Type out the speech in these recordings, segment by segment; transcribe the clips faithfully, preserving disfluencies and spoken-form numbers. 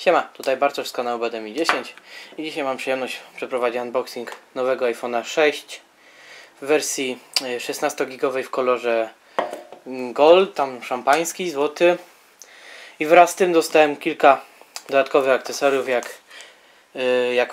Siema, tutaj Bartosz z kanału B D M I dziesięć i dzisiaj mam przyjemność przeprowadzić unboxing nowego iPhone'a sześć w wersji szesnastogigowej w kolorze gold, tam szampański, złoty, i wraz z tym dostałem kilka dodatkowych akcesoriów, jak, jak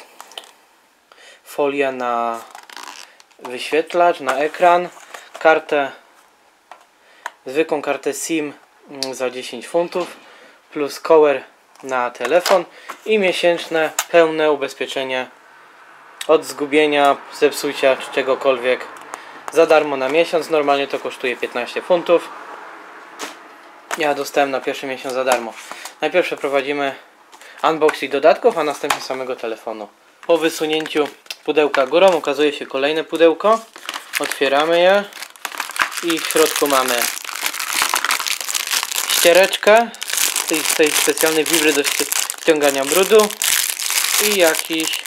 folia na wyświetlacz, na ekran, kartę, zwykłą kartę SIM za dziesięć funtów, plus cover na telefon i miesięczne pełne ubezpieczenie od zgubienia, zepsucia czy czegokolwiek za darmo na miesiąc. Normalnie to kosztuje piętnaście funtów. Ja dostałem na pierwszy miesiąc za darmo. Najpierw przeprowadzimy unboxing dodatków, a następnie samego telefonu. Po wysunięciu pudełka górą okazuje się kolejne pudełko. Otwieramy je i w środku mamy ściereczkę tej, tej specjalnej wibry do ściągania brudu i jakiś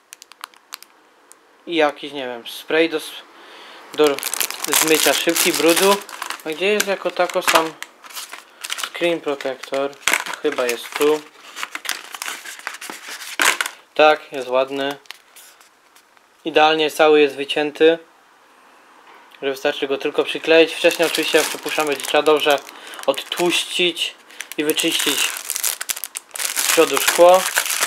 i jakiś, nie wiem, spray do, do zmycia szybki brudu. A gdzie jest jako tako sam screen protector? Chyba jest tu. Tak, jest ładny. Idealnie cały jest wycięty, że wystarczy go tylko przykleić. Wcześniej oczywiście, jak przypuszczam, będzie trzeba dobrze odtłuścić i wyczyścić z przodu szkło.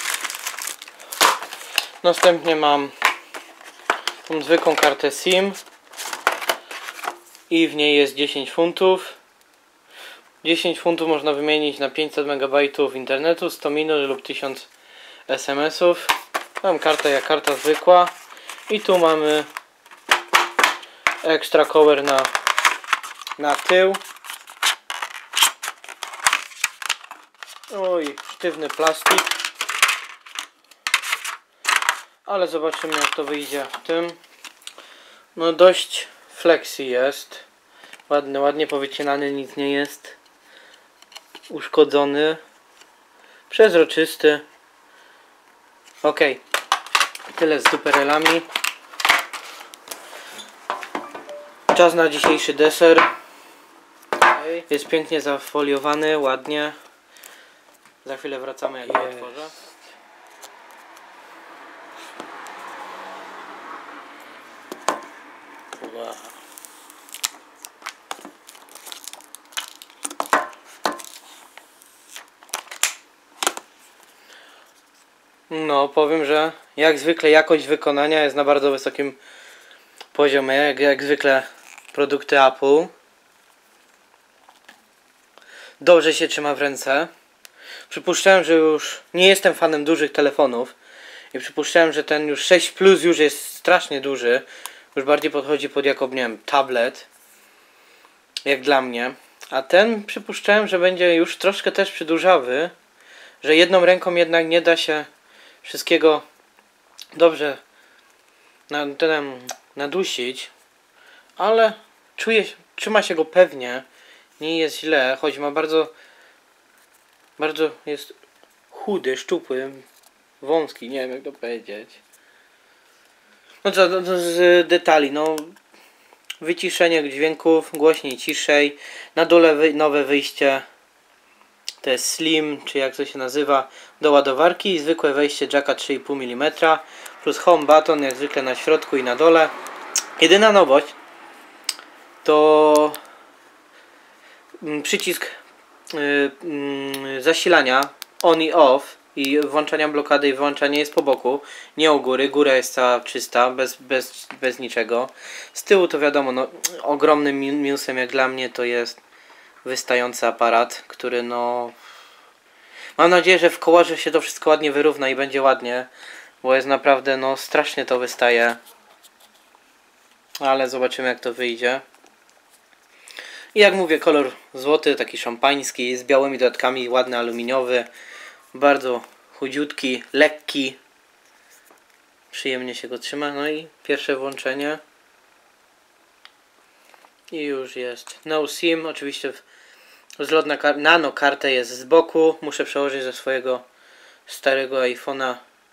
Następnie mam tą zwykłą kartę SIM i w niej jest dziesięć funtów. dziesięć funtów można wymienić na pięćset megabajtów internetu, sto minut lub tysiąc es em esów. Mam kartę jak karta zwykła i tu mamy extra cover na, na tył. Oj, sztywny plastik, ale zobaczymy, jak to wyjdzie w tym. No dość flexi jest, ładny, ładnie powycinany, nic nie jest uszkodzony, przezroczysty. Ok, tyle z duperelami. Czas na dzisiejszy deser. Jest pięknie zafoliowany, ładnie. Za chwilę wracamy, jak go otworzę. Wow. No, powiem, że jak zwykle jakość wykonania jest na bardzo wysokim poziomie, jak, jak zwykle produkty Apple. Dobrze się trzyma w ręce. Przypuszczałem, że już nie jestem fanem dużych telefonów i przypuszczałem, że ten już sześć plus już jest strasznie duży. Już bardziej podchodzi pod jako, nie wiem, tablet, jak dla mnie. A ten przypuszczałem, że będzie już troszkę też przydłużawy, że jedną ręką jednak nie da się wszystkiego dobrze nadusić, ale czuję, trzyma się go pewnie, nie jest źle, choć ma bardzo bardzo jest chudy, szczupły, wąski, nie wiem, jak to powiedzieć. No co, no, z detali, no wyciszenie dźwięków, głośniej, ciszej, na dole wy, nowe wyjście, to jest slim, czy jak to się nazywa, do ładowarki, i zwykłe wejście jacka trzy i pół milimetra, plus home button jak zwykle na środku i na dole. Jedyna nowość to przycisk yy, yy, zasilania on i off i włączania blokady i wyłączania jest po boku, nie u góry. Góra jest cała czysta, bez, bez, bez niczego. Z tyłu to wiadomo, no, ogromnym minusem jak dla mnie to jest wystający aparat, który no... Mam nadzieję, że w kolorze się to wszystko ładnie wyrówna i będzie ładnie, bo jest naprawdę, no strasznie to wystaje. Ale zobaczymy, jak to wyjdzie. I jak mówię, kolor złoty, taki szampański, z białymi dodatkami, ładny aluminiowy, bardzo chudziutki, lekki, przyjemnie się go trzyma. No i pierwsze włączenie i już jest no SIM. Oczywiście zlot na kar nano kartę jest z boku, muszę przełożyć ze swojego starego iPhone'a.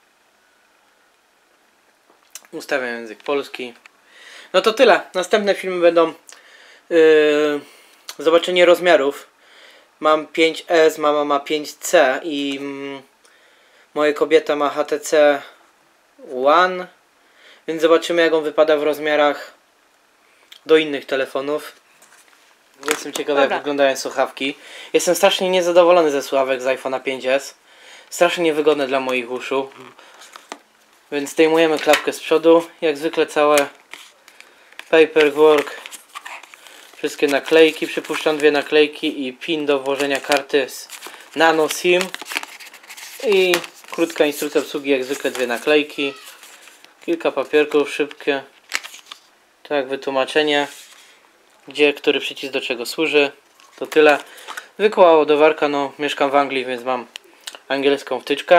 Ustawiam język polski. No to tyle, następne filmy będą yy, zobaczenie rozmiarów mam pięć S, mama ma pięć C i mm, moja kobieta ma H T C One, więc zobaczymy, jak on wypada w rozmiarach do innych telefonów. Jestem ciekawy, jak wyglądają słuchawki. Jestem strasznie niezadowolony ze słuchawek z iPhone'a pięć S. Strasznie niewygodne dla moich uszu. Więc zdejmujemy klapkę z przodu. Jak zwykle całe paperwork. Wszystkie naklejki. Przypuszczam dwie naklejki i pin do włożenia karty z nano SIM. I krótka instrukcja obsługi, jak zwykle dwie naklejki. Kilka papierków, szybkie. Tak, wytłumaczenie, gdzie który przycisk do czego służy. To tyle. Zwykła ładowarka, no mieszkam w Anglii, więc mam angielską wtyczkę.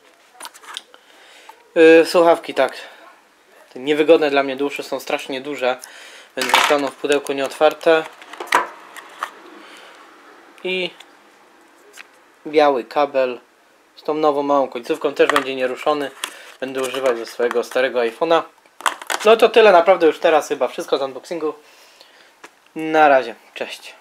Yy, słuchawki tak. Niewygodne dla mnie dłuższe, są strasznie duże, więc zostaną w pudełku nieotwarte. I biały kabel z tą nową małą końcówką, też będzie nieruszony. Będę używać ze swojego starego iPhone'a. No to tyle, naprawdę już teraz chyba wszystko z unboxingu. Na razie, cześć.